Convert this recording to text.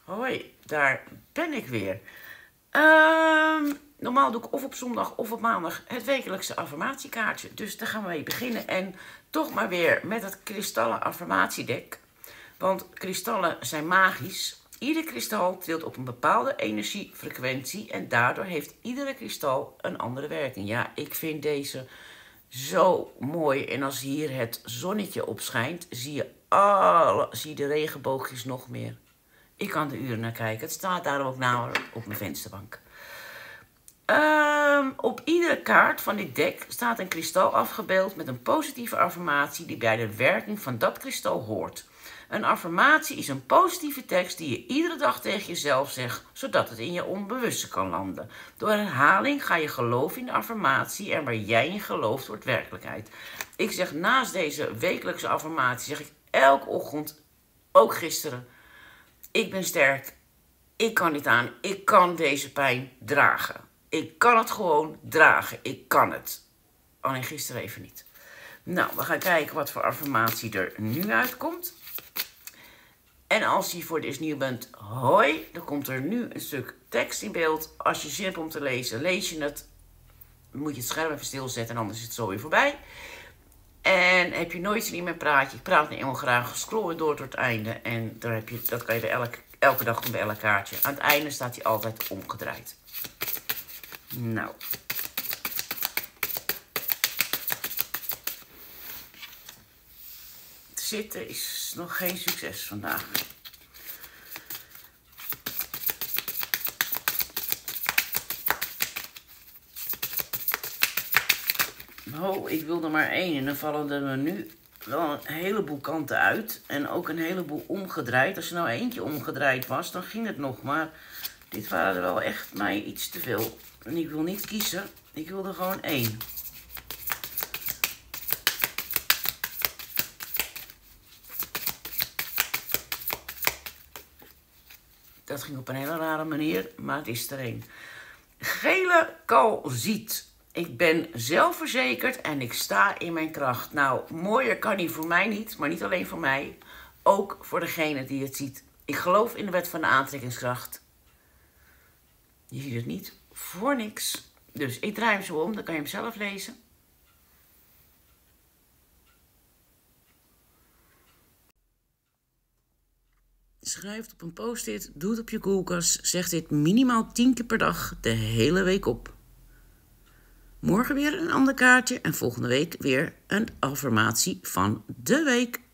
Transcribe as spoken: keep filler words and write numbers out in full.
Hoi, daar ben ik weer. Um, normaal doe ik of op zondag of op maandag het wekelijkse affirmatiekaartje. Dus daar gaan we mee beginnen. En toch maar weer met het kristallen affirmatiedek. Want kristallen zijn magisch. Ieder kristal trilt op een bepaalde energiefrequentie. En daardoor heeft iedere kristal een andere werking. Ja, ik vind deze zo mooi. En als hier het zonnetje op schijnt, zie je, alle, zie je de regenboogjes nog meer. Ik kan er uren naar kijken. Het staat daar ook namelijk op mijn vensterbank. Um, op iedere kaart van dit dek staat een kristal afgebeeld met een positieve affirmatie die bij de werking van dat kristal hoort. Een affirmatie is een positieve tekst die je iedere dag tegen jezelf zegt, zodat het in je onbewuste kan landen. Door herhaling ga je geloven in de affirmatie en waar jij in gelooft wordt werkelijkheid. Ik zeg naast deze wekelijkse affirmatie, zeg ik elke ochtend, ook gisteren, ik ben sterk, ik kan dit aan, ik kan deze pijn dragen. Ik kan het gewoon dragen, ik kan het. Alleen gisteren even niet. Nou, we gaan kijken wat voor affirmatie er nu uitkomt. En als je voor het eerst nieuw bent, hoi, dan komt er nu een stuk tekst in beeld. Als je zin hebt om te lezen, lees je het. Dan moet je het scherm even stilzetten en anders is het zo weer voorbij. En heb je nooit zin in mijn praatje, ik praat nu helemaal graag, scroll door tot het einde. En daar heb je, dat kan je bij elke, elke dag doen bij elk kaartje. Aan het einde staat hij altijd omgedraaid. Nou. Zitten is nog geen succes vandaag. Oh, ik wil er maar één en dan vallen er nu wel een heleboel kanten uit. En ook een heleboel omgedraaid. Als er nou eentje omgedraaid was, dan ging het nog. Maar dit waren er wel echt mij iets te veel. En ik wil niet kiezen. Ik wil er gewoon één. Dat ging op een hele rare manier, maar het is er één. Gele kalziet. Ik ben zelfverzekerd en ik sta in mijn kracht. Nou, mooier kan die voor mij niet, maar niet alleen voor mij. Ook voor degene die het ziet. Ik geloof in de wet van de aantrekkingskracht. Je ziet het niet voor niks. Dus ik draai hem zo om, dan kan je hem zelf lezen. Schrijf het op een post-it, doe het op je koelkast. Zeg dit minimaal tien keer per dag de hele week op. Morgen weer een ander kaartje en volgende week weer een affirmatie van de week.